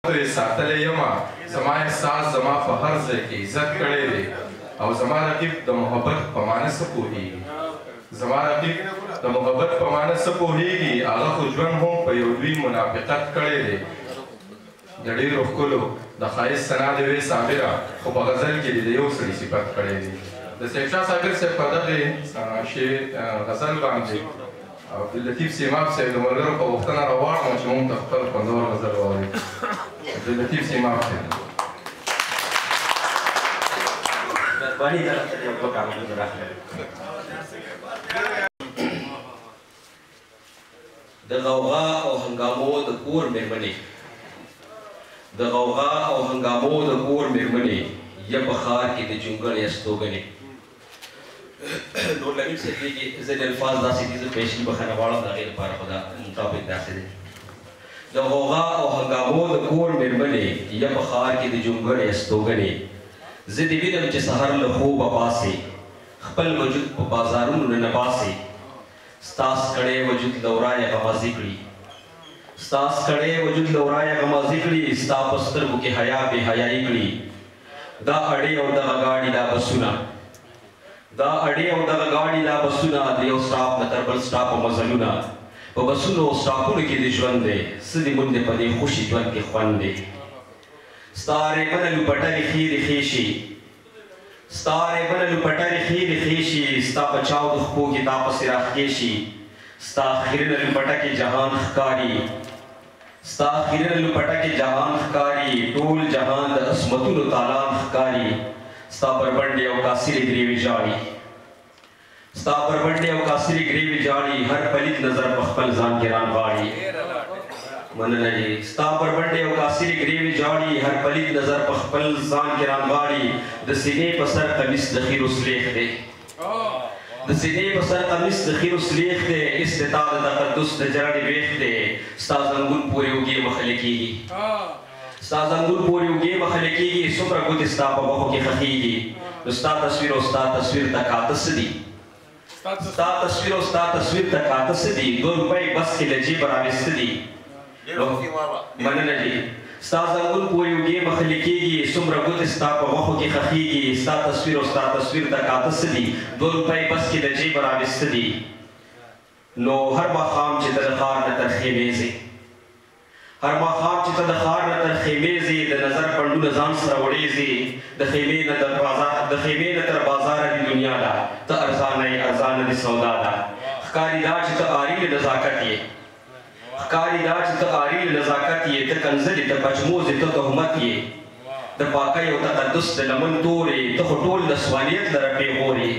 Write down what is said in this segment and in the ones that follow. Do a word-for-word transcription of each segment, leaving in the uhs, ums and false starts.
ترې ساتلی یمه زما احساس زما په هر ځای کې عزت کړی دی او زما رقیب د محبت په معنی څه پوهېږي زما رقیب د محبت په معنی څه پوهېږي هغه خو ژوند هم په یو لوی منافقت کړی دی د ډېرو ښکلو د ښایست ثنا دې وې صابره خو په غزل کې دې د یو سړي صفت کړی دی د سیف شاه صابر صاحب په دغې شعر غزل باندې عبداللطیف سیماب صاحب د ملګرو په غوښتنه راواړم چې موږ ته خپل خوندور غزل واوري عبداللطیف سیماب صاحب مهرباني طرف ته یو دوه کاغذونه راکړئ د غوغا او هنګامو د کور مېرمنې د غوغا او هنګامو د کور مېرمنې یا په ښار کې د جونګړې استوګنې نور لمیم صاحب دی چې ځینې الفاظ داسې دي زه پیشي بخښنه غواړم د هغې لپاره خو دا مطابق داسې دی د غوغا او هنګامو د کور مېرمنې یا په ښار کې د جونګړې استوګنې زه دې وینم چې سحر له خوبه پاسې خپل وجود په بازارونو نه باسې ستا سکړی وجود له ورایه غمازي کړي ستا سکړی وجود له ورایه غمازي کړي ستا په سترګو کې حیا بې حیایي کړي دا اړې او دغه ګاډي دا بسونه دا اړې او دغه ګاډي دا بسونه د یو سټاپ نه تر بل سټاپه مزلونه په بسونو او سټاپونو کې د ژوند دی څه دې مونږ په دې خوشي ژوند کې خوند دی ستا ریبنه لوپټلې خیرې خیشي ستا ریبنه لوپټلې خیرې خیشي ستا په چاودو خپو کې تا پسې راخکېشي ستا خیرنه لوپټه کې جهان ښکاري ستا خیرنه لوپټه کې جهان ښکاري ټول جهان د عصمتونو تالان ښکاري ستا بربنډې او کاسرې ګریوې ژاړي ستا بربنډې او کاسرې ګریوې ژاړي هر پلیت نظر په خپل ځان کې رانغاړي مننه جی ستا بربنډې او کاسرې ګریوې ژاړي هر پلیت نظر په خپل ځان کې رانغاړي د سینې په سر قمیص د خیرو سلیخ دی د سینې په سر قمیص د خیرو سلیخ دی استطاع د تقدس د جرړې ویښ دی ستا زنګون پورې اوږې مخلې کېږي ستا زنګون پورې اوږې مخلې کېږي څومره ګوتې ستا په غوښو کې ښخېږي نو ستا تصویر او ستا تصویر ته کاته څه دي ستا تصویر او ستا تصویر ته کاته څه دي دوه روپۍ بس کې له جیبه راویسته دي مننه جي ستا زنګون پورې اوږې مخلې کېږي څومره ګوتې ستا په غوښو کې ښخېږي ستا تصویر او ستا تصویر ته کاته څه دي دوه روپۍ بس کې له جیبه راویسته دي نو هر ماښام چې ته د ښار نه تر خیمې ځې هر ماښام چې ته د ښار نه تر خیمې ځې د نظر پنډونه ځان سره وړېږي د خیمې نه تر بازار د خیمې نه تر بازاره دي دنیا ده ته ارزانه یې ارزانه دي سودا ده ښکاري دا چې ته عاري له نزاکت یې ښکاري دا چې ته عاري له نزاکت یې ته کنځلې ته پچموز یې ته تهمت یې د پاکۍ او تقدس د لمن تورې ته خو ټول نسوانیت لره پېغور یې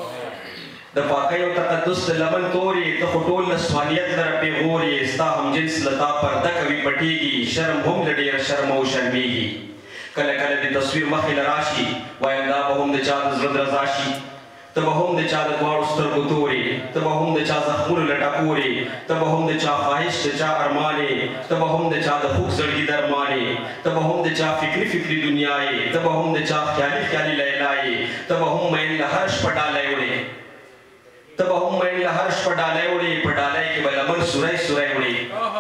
د پاکۍ او تقدس د لمن تورې ته خو ټول نسوانیت لره پېغور یې ستا همجنس له تا پرده کوي پټېږي شرم هم له ډېره شرمه او شرمېږي کله کله د تصویر مخې له راشي وایم دا به هم د چا د زړه درزا شي ته به هم د چا د دواړو سترګو تورې ته به هم د چا زخمونو له ټکورې ته به هم د چا خواهش د چا ارمانې ته به هم د چا د خوږ زړګي درمانې ته به هم د چا فکري فکري دنیا یې ته به هم د چا خیالي خیالي لیلا یې ته به هم مین له هر شپه ډالی وړې ته به هم مین له هر شپه ډالی وړې په ډالۍ کې به لمن سوری سوری وړې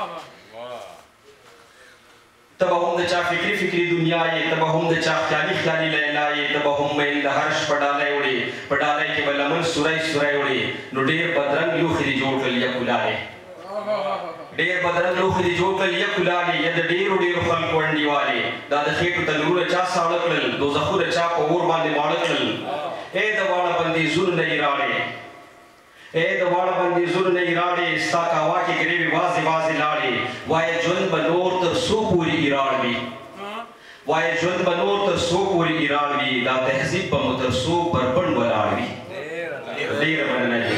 ته به هم د چا فکري فکري دنیا یې ته به هم د چا خیالي خیالي لیلا یې ته به هم مین له هر شپه ډالی وړې په ډالۍ کې به لمن سوری سوری وړې نو ډېر بدرنګ لوښي دې جوړ کړل یا کلالې ډېر بدرنګ لوښي دې جوړ کړل یا کلالې یا د ډېرو ډېرو خلکو انډیوالې دا د خېټو تنورونه چا ساړه کړل دوزخونه چا په اور باندې ماړه کړل ای د واړه بندیزونو نه یې راړې ای د واړه بندیزونو نه یې راړې ستا کاوا کې ګریوې وازې وازې لاړې وایه ژوند به نور تر څو پورې ایراړ وي وایه ژوند به نور تر څو پورې ایراړ وي دا تهذیب به مو تر څو بربنډ ولاړ وي ډېره مننه دي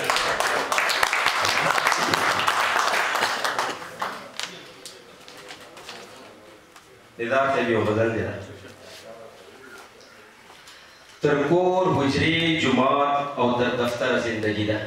دیدار صاحب یو غزل دی تر کور حجرې جومات او تر دفتر زندگی ده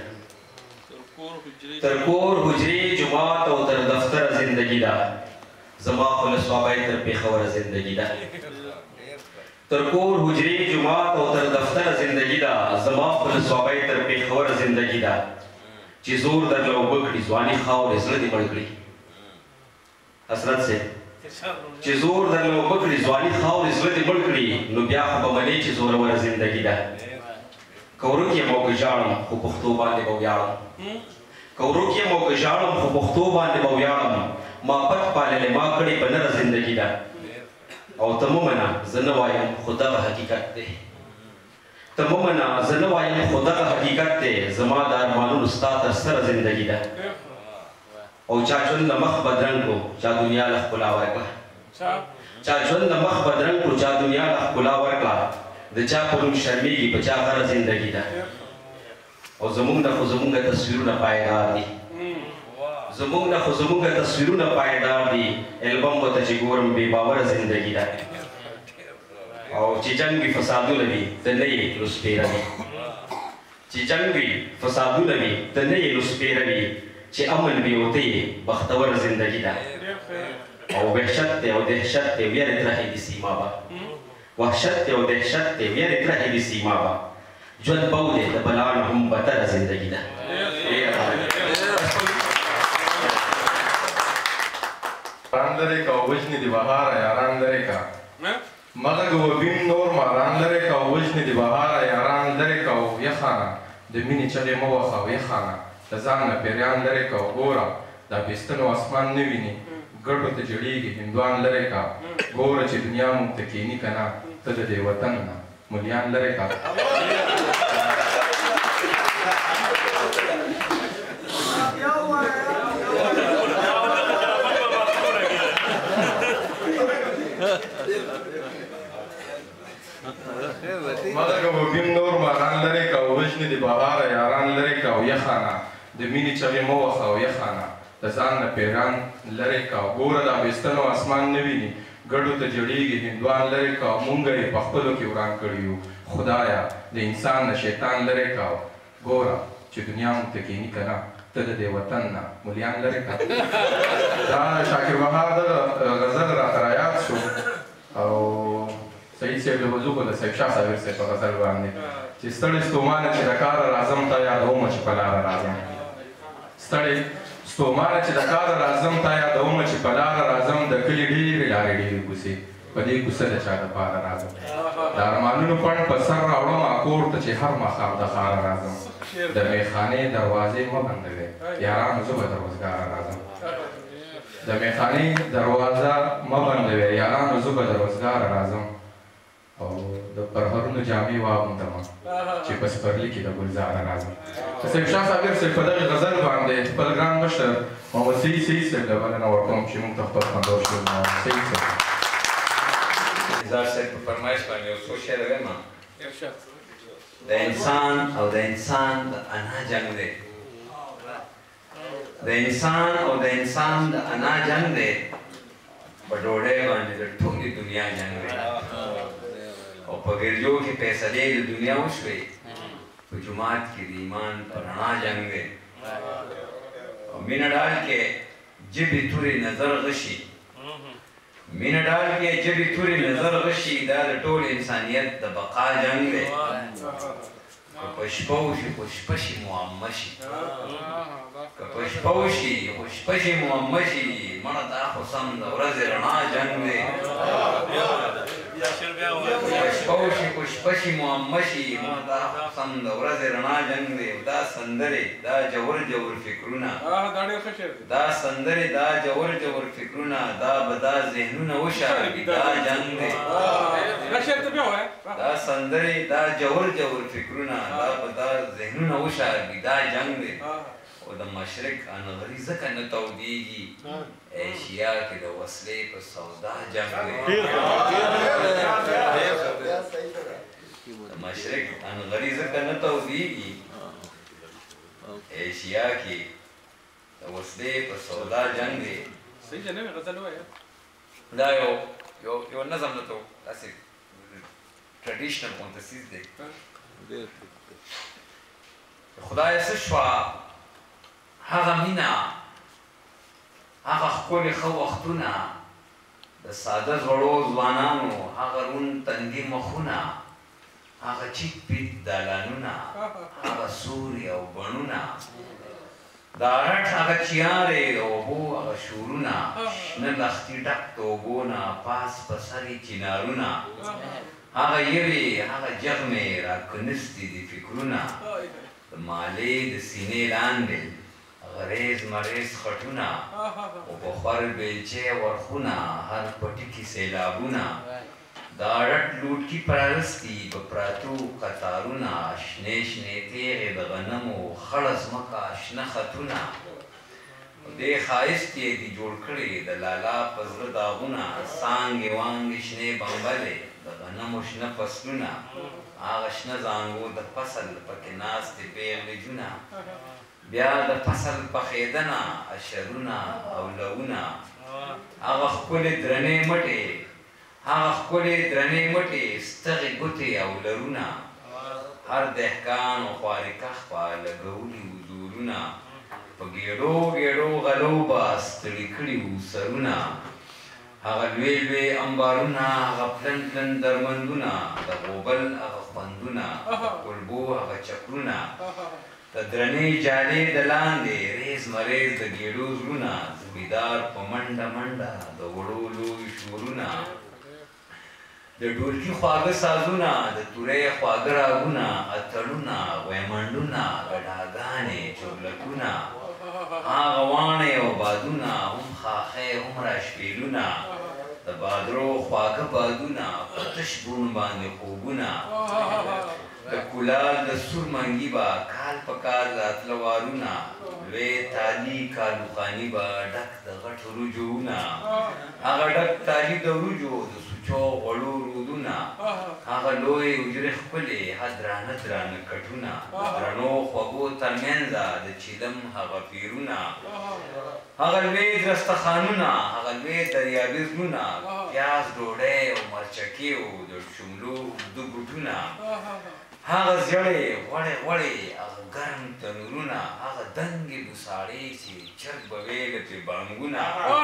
تر کور حجرې جومات او تر دفتر زندگی ده زما خو له صوابۍ تر پېښوره زندگی ده تر کور حجرې جومات او تر دفتر زندگی ده زما خو له صوابۍ تر پېښوره زندگی ده چې زور درله اوبه کړي ځواني خاورې زړه دې مړ کړي حسرت صاحب چې زور درله اوبه کړي ځواني خاورې زړه دې مړ کړي نو بیا خو به منې چې زوروره زندګي ده که ورک یم او که ژاړم خو پښتو باندې به ویاړم که ورک یم او که ژاړم خو پښتو باندې به ویاړم ما پټ پاللې ما کړې په نره زندګي ده او ته مه منه زه نه وایم خو دغه حقیقت دی ته مه منه زه نه وایم خو دغه حقیقت دی زما د ارمانونو ستا تر سره زندګي ده او چا ژوند له مخ بدرنګ کړو چا دنیا له ښکلا ورکړه چا ژوند له مخ بدرنګ کړو چا دنیا له ښکلا ورکړه د چا په نوم شرمېږي په چا غره زندګي ده او زموږ نه خو زموږ تصویرونه پایدار دي زموږ نه خو زموږ تصویرونه پایدار دي البم به ته چې ګورم بې باوره زندګي ده او چې جنګ وي فسادونه وي ته نه یې نو سپېره وي چې جنګ وي فسادونه وي ته نه یې نو سپېره وي چې امن وي او ته یې بختوره زندګي ده او وحشت دی او دهشت دی ویرې ترهې دي سیما به وحشت دی او دهشت دی ویرې ترهې دي سیما به ژوند بو دی د بلا نه هم بدتره زندګي ده ران لرې که او وژنې دې بهاره یاران لرې که مغږ وبین نور ماران لرې که او وژنې دې بهاره یاران لرې که او یخانه د مینې چغې مه وخه او یخانه د ځان نه پیریان لرې که او ګوره دا پیستنو اسمان نه ویني ګټو ته جړېږي هندوان لرې که ګوره چې دنیا مونږ ته کیني که نه ته د دې وطن نه ملیان لرې که مغږ وبین نور ماران لرې که او وژنې دې بهاره یاران لرې که او یخانه د مینې چغې مه وخه او یخانه د ځان نه پیران لرې که ګوره دا بېستنو اسمان نه ویني ګډو ته جړېږي هندوان لرې که مونږ یې په خپلو کې وران کړي یو خدایه د انسان نه شیطان لرې که ګوره چې دنیا مونږ ته کیني که نه ته د دې وطن نه ملیان لرې که دا شاکر بهار د غزل راته رایاد شو او سعید صاحب له وضو خو د صاحب شاه صابر صاحب په غزل باندې چې ستړی ستومانه چې د کاره راځم تا یادومه چې په لاره راځم ستړی ستومانه چې د کاره راځم تا یادومه چې په لاره راځم د کلي ډېرې لارې ډېرې کوڅې په دې کوڅه د چا دپاره راځم د ارمانونو پڼ په سر راوړم کور ته چې هر ماښام د ښاره راځم د میخانې دروازې مه بندوئ یارانو زه به د روزګاره راځم د میخانې دروازه مه بندوئ یارانو زه به د روزګاره راځم او د پرهرونو جامې واغوندمه چې په سپرلي کې د ګلزاره راځم د صاحب شاه صابر صاحب په دغې غزل باندې خپل ګران مشر محمد سعید سعید صاحب له بلنه ورکوم چې موږ ته خپل خوندور شعر محمد سعید صاحب زار صاحب په فرمایش باندې یو څو شعر وایم د انسان او د انسان د انا جنګ دی د انسان او د انسان د انا جنګ دی په ډوډۍ باندې د ټولې دنیا جنګ دی او په ګرجو کې فیصلې د دنیا وشوې په جومات کې د ایمان په رڼا جنګ دی او مینه ډال کې جبې تورې نظر غشي مینه ډال کې جبې تورې نظر غشي دا د ټول انسانیت د بقا جنګ دی که په شپه وشي خو شپه شي معمه شي که په شپه وشي خو شپه شي معمه شي مړه دا خو سم د ورځې رڼا جنګ دی شپه وشي خو شپه شي معمه شي مړه دا خو سم د ورځې رڼا جنګ دی دا سندرې دا جوور جوور فکرونه دا سندرې دا جوور جوور فکرونه دا به دا ذهنونه وشاري دا جنګ دی دا سندرې دا جوور جوور فکرونه دا به دا ذهنونه وشاري دا جنګ دی او د مشرق انغري ځکه نه تودېږي ایشیا کې د وسلې په سودا جنګ دی د مشرق انغري ځکه نه تودېږي ایشیا کې د وسلې په سودا جنګ دی دا یو یو نظم نه تو داسې ټریډیشنل غونته څیز دی خدایه څه شوه هغه مینه هغه ښکلې ښه وختونه د ساده زړو ځوانانو هغه روڼ تندي مخونه هغه چیت پیت دالانونه هغه سوري او بڼونه دا رټ هغه چیارې د اوبو هغه شورونه شنه لښتي ډک د اوبو نه پاس په سر یې چنارونه هغه یوې هغه جغمې راکنستې دي فکرونه د مالې د سینې لاندې غریز مریز خټونه او په خور بیلچې ورخونه هر پټي کې سیلابونه دا رټ لوټکي پرانستي په پراتو قطارونه شنې شنې تیغې د غنمو خړه ځمکه شنه خطونه دې ښایست یې دي جوړ کړي د لالا په زړه داغونه څانګې وانګې شنې بمبلې د غنمو شنه فصلونه هغه شنه زانګو د فصل پکې ناستې پیغلې جونه بیا د فصل پخېدنه اشرونه او لونه هغه ښکلې درنې مټې هغه ښکلې درنې مټې ستغې ګوتې او لرونه هر دهقان او خوارکخ په لګولي وو زورونه په ګېډو ګېډو غلو به ستړي کړي وو سرونه هغه لوی لوی امبارونه هغه پلن پلن درمندونه د غوبل هغه خوندونه د کلبو هغه چکرونه د درنې جالې د لاندې ریز مریز د ګېډو زړونه زمیدار په منډه منډه د وړو لوی شورونه د ډولکي خواږه سازونه د تورې خواږه راګونه اتڼونه ویمنډونه ګډاګانې چورلکونه هغه واڼې او بادونه هم خاښې هم راشپېلونه د بادرو خواږه بادونه په تش بون باندې خوبونه د کولال د سور منګي به کال په کال راتله وارونه لوی تالي کالوخاني به ډک د غټو رجوونه هغه ډک تالي د وریجو د سوچو غوړو رودونه هغه لوی حجرې ښکلې ها درانه درانه کټونه درنو خوږو ترمنځه د چیلم هغه پیرونه هغه لوی دسترخوانونه هغه لوی دریابي زړونه پیاز ډوډۍ او مرچکې او د شملو اوږده ګوټونه هغه زیړې غوړې غوړې هغه ګرم تنورونه هغه دنګې بوساړې چې چرګ به ویله پرې بانګونه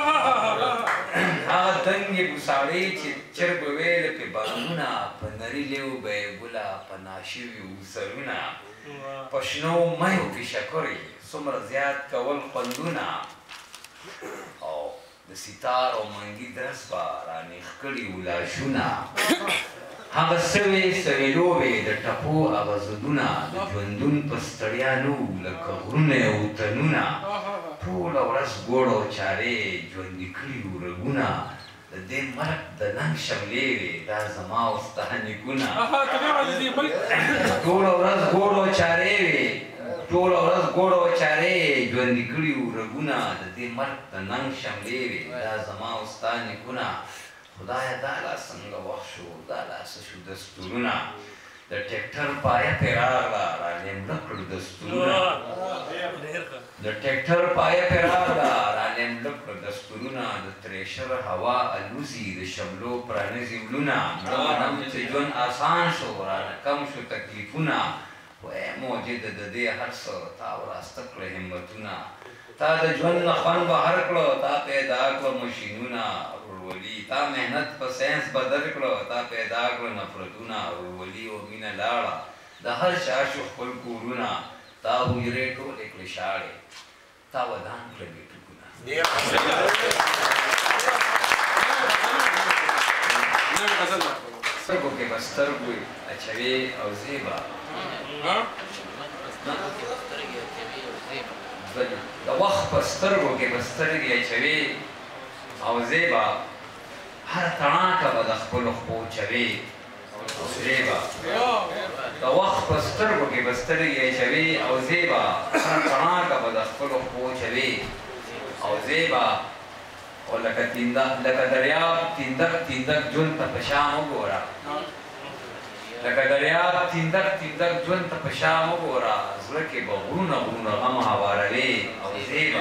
هغه دنګې بوساړې چې چرګ به ویله پرې بانګونه په نري لیو به یې ګوله په ناشوي وو سرونه په شنو میو کې شکرې څومره زیات کول خوندونه او د ستار او منګي درس به رانیغ کړي وو لاشونه هغه سوې سوې لوبې د ټپو هغه زدونه د ژوندون په ستړیا نه وو لکه غرونه او تنونه ټوله ورځ ګوړ او چارې ژوندي کړي وو رګونه د دې مرګ د ننګ شملې وې دا زما او ستا نیکونه ټوله ورځ ګوړ او چارې وې ټوله ورځ ګوړ او چارې ژوندي کړي وو رګونه د دې مرګ د ننګ شملې وې دا زما او ستا نیکونه خدایه دا لا څنګه وخت شو دا لا څه شو دستورونه د ټریکټر پایه پرې راغله رانیمړه کړو دستورونه د ټریکټر پایه پرې راغله رانیمړه کړو دستورونه د تریشر هوا الوزي د شملو پرانیزي ولونه مړه منم چې ژوند آسان شو رانه کم شو تکلیفونه وای موجد د دې هر څه تا وراسته کړه همتونه تا د ژوند نه خوند بهر کړو تا پیدا کړو ماشینونه ورولي تا مهنت په ساينس بدل کړو تا پیدا کړو نفرتونه ورولي او مینه لاړه د هر چا شو خپل کورونه تا ویرې ټولې کړې شاړې تا ودان کړې ټکونه سترګو کې به سترګو اچوي او زیبا د وخت په سترګو کې به سترګې اچوي او زیبا هر تڼاکه به د خپلو خپو چوي او زیبا د وخت په سترګو کې به سترګې اچوي او زیبا هر تڼاکه به د خپلو خپو چوي او زیبا او لکه لکه دریاب تیندک تیندک ژوند ته په شام وګوره لکه دریاب تیندک تیندک ژوند ته په شام وګوره زړه کې به غرونه غرونه غم هواروي او زیبا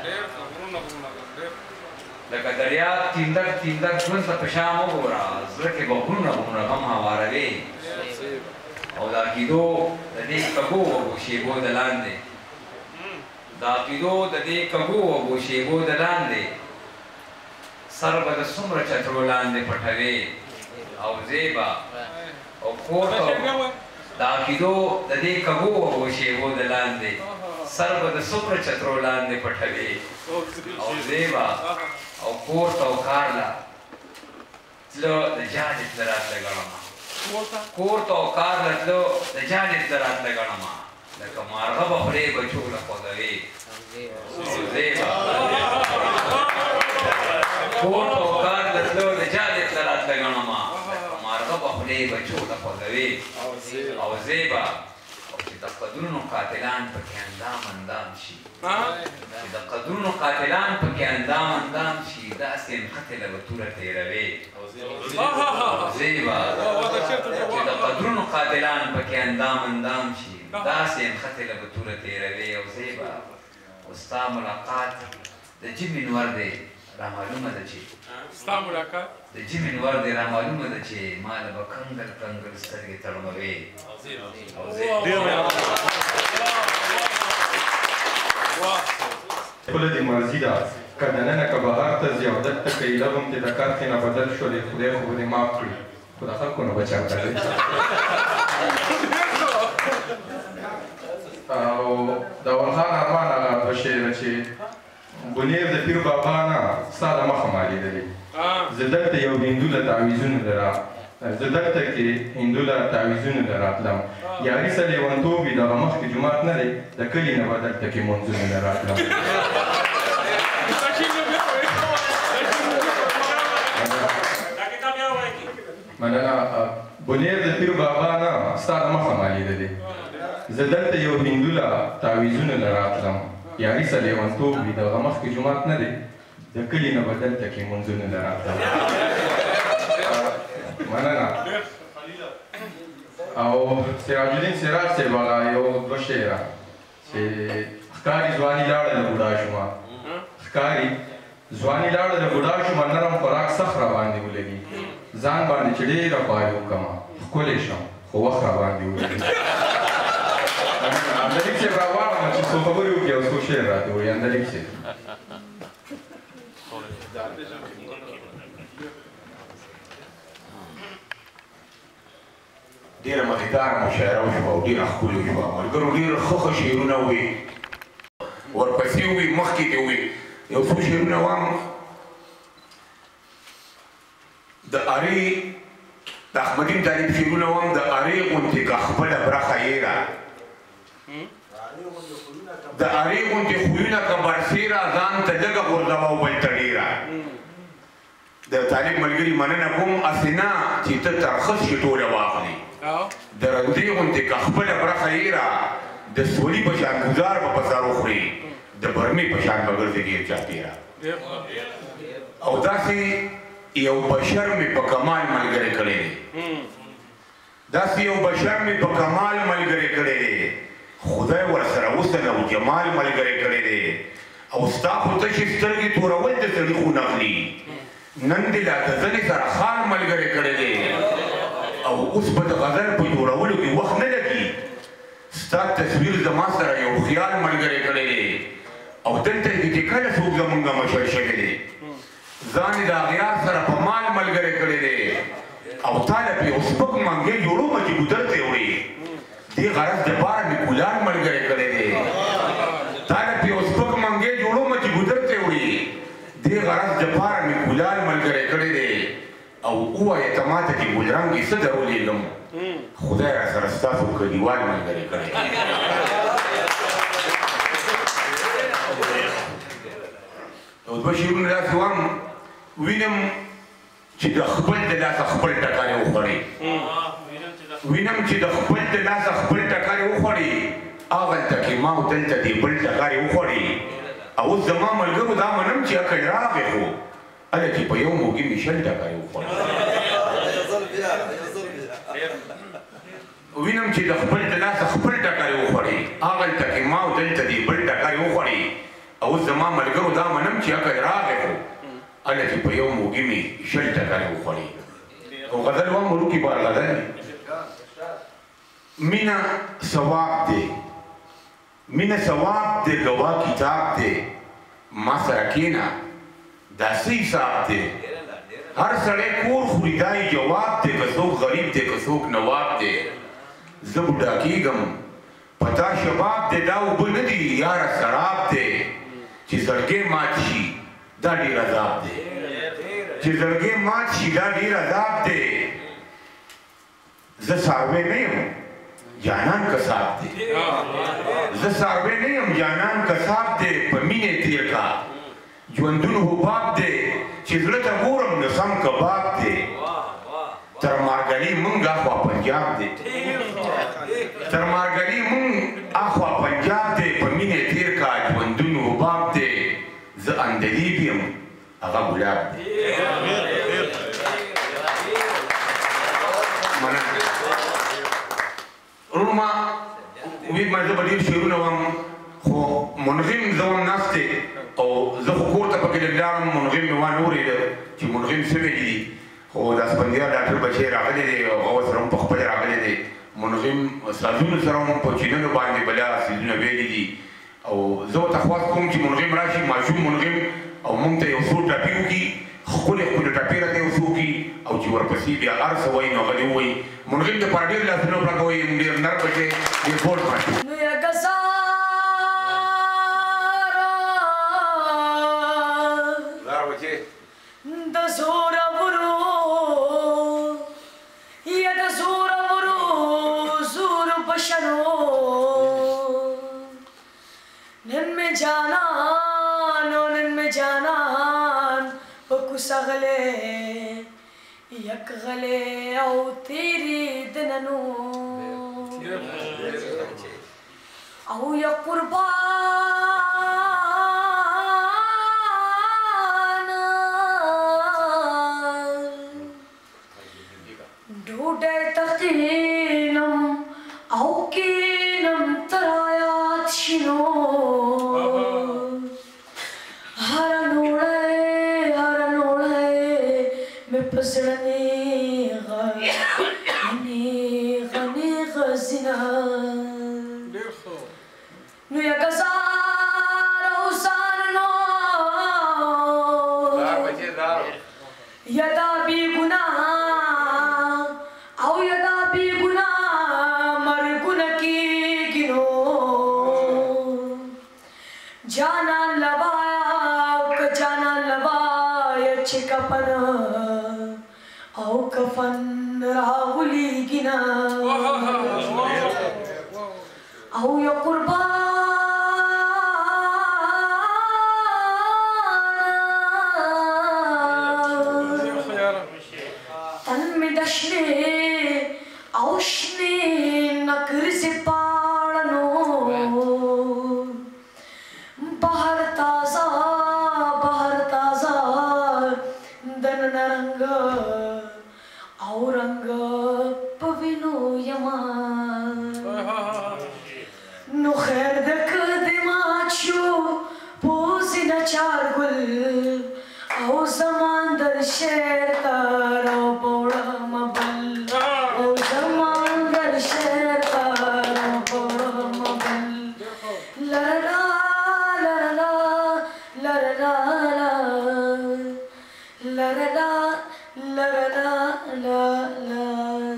لکه دریاب تیندک تیندک ژوند ته په شام وګوره زړه کې به غرونه غرونه غم هواروي او د عقیدو د دې کږو وږو شیبو د لاندې د عقیدو د دې کږو وږو شیبو د لاندې سر به د څومره چترو لاندې پټوي او زیبا او کور د عقیدو د دې کږو وږو شیبو د لاندې سر به د څومره چترو لاندې پټوي او زیبا او کور ته او کار له تلو د جاجې تله راتله ګڼمه کور ته او کار له تلو د جاجې تله راتله ګڼمه لکه مارغه به خولې بچو له خوځوي او زیبا کور ته او کار له تلو د جاجې تله راتله ګڼمه لکه مارغه به خولې بچو له خوځوي او زیبا چې د قدرونو قاتلان پکې اندام اندام شي چې د قدرونو قاتلان پکې اندام اندام شي داسې نښتې له به توره تېروي زیبا چې د قدرونو قاتلان پکې اندام اندام شي داسې نښتې له به توره تېروي او زیبا او ستا ملاقات د جمې نور دی رامعلومه ده چې ستا ملاقات د جمې نور دی رامعلومه ده چې ما له به کنګل کنګل سترګې تړموي خپله دې مرضي ده که دننه که بهر ته ځي او دلته که ایله هم چې د کرښې نه بدل شولې خدای خو به دې معاف کړي خو د خلکو نه به چاته دی او د اولخان ارمان هغه دوه شعره چې بنیر د پیر بابا نه ستا د مخه ما لیدلې زه دلته یو هندو له تعویضونو له را زه دلته کې هندو له تعویضونو له راتلم یاري څه لیونتوب وي دغه مخکې جومات نه دی د کلي نه به دلته کې منځونه له راتلم مننه بنیر د پیر بابا نه ستا د مخه ما لیدلې زه دلته یو هندو له تعویضونو له راتلم یاري څه لیونتوب وي دغه مخکې جومات نه دی د کلي نه به دلته کې منځونه له راتلم مننه او سراج الدین سراج صاحب هغه یو دوه شعره چې ښکاري ځواني لاړه له بوډا شومه ښکاري ځواني لاړه له بوډا شومه نرم خوراک سخت راباندې ولګي ځان باندې چې ډېره خواري وکړمه ښکلی شم خو وخت راباندې ولګي اندلیک صاحب راواړمه چې څو خبرې وکړي او څو شعر راته ووایي اندلیک صاحب ډېره مخداره مشاعره وشوه او ډېره ښکلې وشوه ملګرو ډېر ښه ښه شعرونه ووي ورپسې ووي مخکې دې ووي یو څو شعرونه وایم د ارې د احمدین طالب شعرونه وایم د ارې غوندې که خپله برخه یېره د ارې غوندې خویونه که برسېره ځان ته لږه غورځوه او بل ته ډېره د طالب ملګري مننه کوم هسې نه چې ته ترخص کې ټوله واخلې د رندې غوندې که خپله برخه یېره د سولي په شان ګزار به په سر وخورې د برمې په شان به ګرځې ګیر چاپېره او داسې یو بشر مې په کمال ملګری کړی دی داسې یو بشر مې په کمال ملګری کړی دی خدای ورسره حسن او جمال ملګری کړی دی او ستا خو تشې سترګې تورول د سړي خو نخلي نن دې لا د ځنې سره خال ملګری کړی دی او اوس به د غزل په جوړولو کې وخت نه لګي ستا تصویر زما سره یو خیال ملګری کړی دی او دلته کې چې کله څوک زمونږ مشر شوی دی ځان یې د اغیار سره په مال ملګری کړی دی او تا له پې یو سپک منګی جوړومه چې ګودر ته وړي دې غرض دپاره مې کولار ملګری کړی دی تا له پې یو سپک منګی جوړومه چې ګودر ته وړي دې غرض دپاره مې کولار ملګری کړی دی او ووایه ته ماته چې ګلرنګې څه درولېږم خدای را سره ستاسو کلیوال ملګری کړی او دوه شعرونه داسې وایم وینم چې د خپل د لاسه خپل ټکاری وخوړې وینم چې د خپل د لاسه خپل ټکاری وخوړې هغلته کې ما او دلته دې بل ټکاری وخوړې او اوس زما ملګرو دا منم چې عقل راغی خو هله چې په یو موږي مې شل ټکاری وخوړې وینم چې د خپل د لاسه خپل ټکاری وخوړې هغلته کې ما او دلته دې بل ټکاری وخوړې او اوس زما ملګرو دا منم چې عقل راغی خو هله چې په یو موږي مې شل ټکاری وخوړې او غزل وایم وړوکي بار غزل مینه ثواب دی مینه ثواب دی ګواه کتاب دی ما سره کښېنه دا څه حساب دی هر سړی کور خوري دا یې جواب دی که څوک غریب دی که څوک نواب دی زه بوډا کېږم پتا شباب دی دا اوبه نه دي یاره سراب دی چې زړګی مات شي دا ډېر عذاب دی چې زړګی مات شي دا ډېر عذاب دی زه څاروی نه یم جانان کساب دی زه څاروی نه یم جانان کساب دی په مینې تېر کا ژوندون حباب دی چې زړه ته ګورم نو سم کباب دی تر مارګلي مونږ اخوا پنجاب دی تر مارګلي مونږ اخوا پنجاب دی په مینې تېر کا ژوندون حباب دی زه اندلیب یم هغه ګلاب دی ورونو ما وی ما زه به ډېر شعرونه وایم خو منظم زه وم ناست دی او زه خو کور ته پکې لږ لاړم منظم مې وانه اورېده چې منظم څه ویلي دي خو د اسفندیار ډاکټر بچی راغلی دی او هغه سره هم په خپله راغلی دی منظم سازونو سره هم په چینلو باندې بلا څیزونه ویلي دي او زه ورته خواست کوم چې منظم راشي ماشوم منظم او موږ ته یو څو ټاپي وکړي ښکلې ښکلې ټاپې راته یو څو وکړي او چې ورپسې بیا هر څه وایي نو هغه دې ووایي منظم دپاره ډېر لاسونه پړکوئ ډېر نر بچی ډېر بوډ باندې د زورورو یا د زورورو زور بشرو نن میں جانان او نن میں جانان په کوڅه غلې یک غلې او تیری دننو او یا قربان ډوډۍ تقینم او کینم ترایات شنو هر نوړی هر نوړی مې په زړه نیغه نیغه نیغه زینه نو یا ګزار او سارنو یا دا بی ګناه او کفن راولیگینا او یا قربان تن می دشنی او شنی نکرزی پاڑنو بہر تازہ بہر تازہ دن نرنگ او رنگ پوینو یما نو خیر دک دماچو پوزی نچار گل او زمان در شیر تارو بوڑا مبل او زمان در شیر تارو بوڑا مبل لرلا لرلا لرلا لرلا لرلا لرلا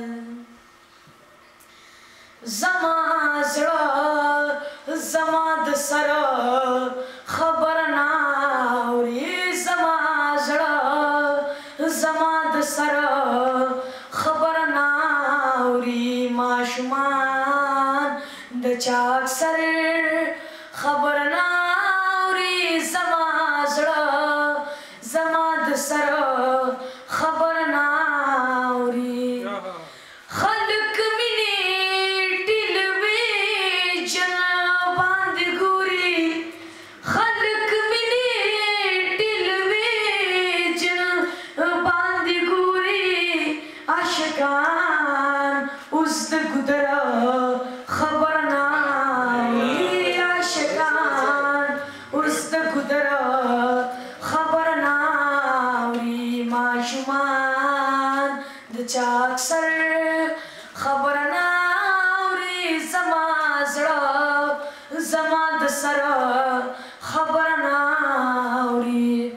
زما زړه زما د سره خبر ناوري زما زړه زما د سره خبر ناوري ماشومان د چا اکثر خبر ناوري زما زړه زما د سره خبر ناوري خلق مینې ټیلوي جن باندې ګوري خلق مینې ټیلوي جن باندې ګوري عاشقان اوس د ګدرا خبر ناوري عاشقان اوس د ګدرا خبر ناوري ماشومان د چا اکثر خبر ناوري زما زړه زما د سره خبر ناوري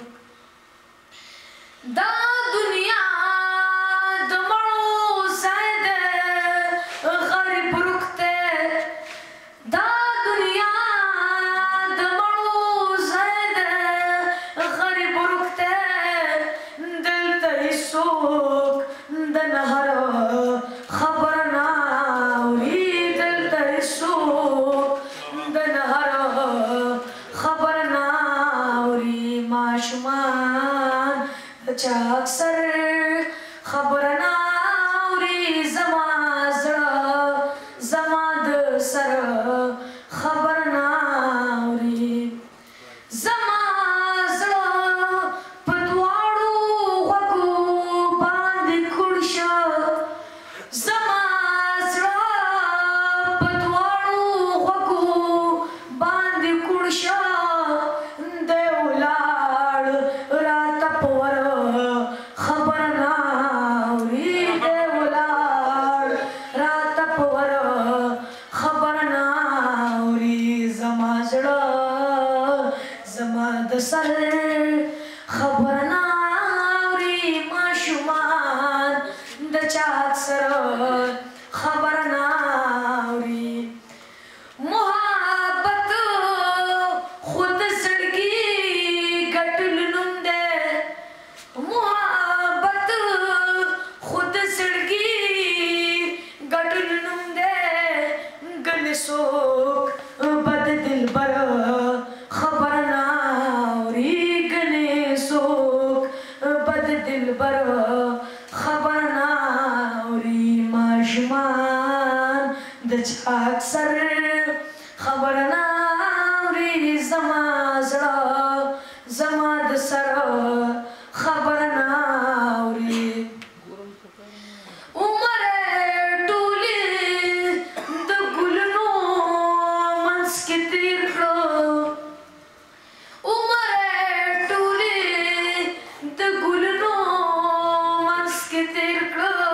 دا دنیا د مړو ځای دی غریب رکته چا اکثر خبر ناوري محبت خود زړګي ګټل نوم دی محبت خود زړګي ګټل نوم دی ګنې څوک بد دلبر خبر ناوري ګنې څوک بد دلبر خبر ناوري ماشومان د چا اکثر خبر ناوري زما زړه زما د سر خبر ناوري عمر ټولې د ګلونو منځ کې تېر کړه عمر ټولې د ګلونو منځ کې تېر کړه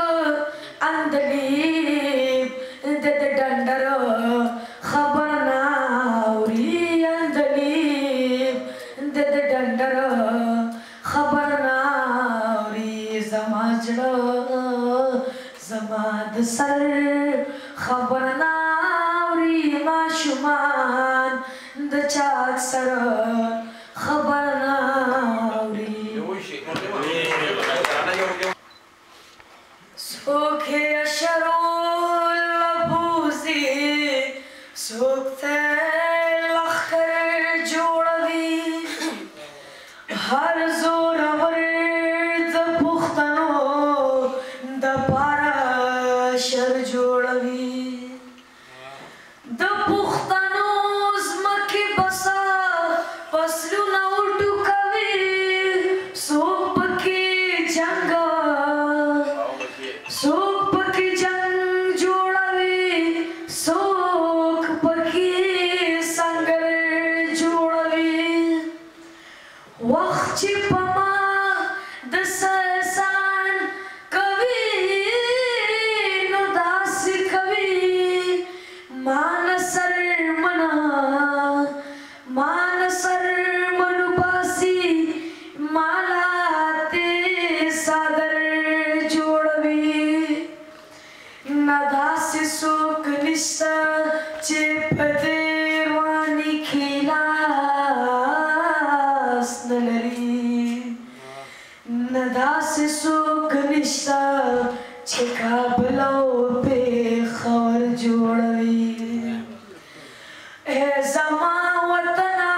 اندلیب د ډنډر خبر ناوري اندلیب د ډنډر خبر ناوري زما زړه زما د سر خبر ناوري ماشومان د چا اکثر خبر ناوري څوک یې شرول لبوزي څوک ته لښکر جوړوي هر زورور د پښتنو دپاره شر جوړوي د پښتنو ځمکې بسا فصلونه وټوکوي څوک پکې جنګ څوک پکې جنګ جوړوي څوک پکې سنگر جوړوي وخت چې په ما د سسان کوي نو داسې کوي ما نه سر منا ما نه سر منو باسي مالاته صدر جوړوي نه داسې څوک نشته چې په دې رواني کې لاس نه لري نه داسې څوک نشته چې کابل او پېښور جوړوي ای زما وطنه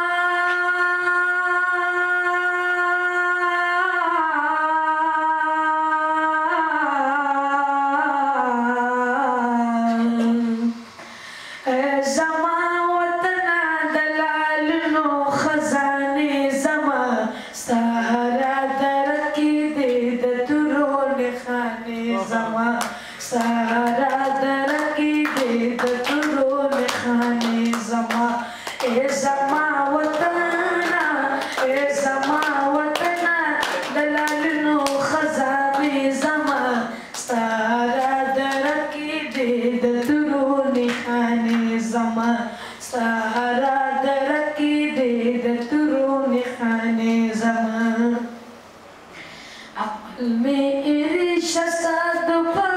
زما وطنه د لالونو خزانې زما ستا هره دره کې دې د تورو نښانې زما ستا هره دره کې دې د تورو نښانې زما ای زما وطنه ای زما وطنه د لالونو خزانې زما ستا هره دره کې دې د تورو نښانې زما ستا هره دره کې دې د تورو نښانې زما عقل مې ایرې شه ستا د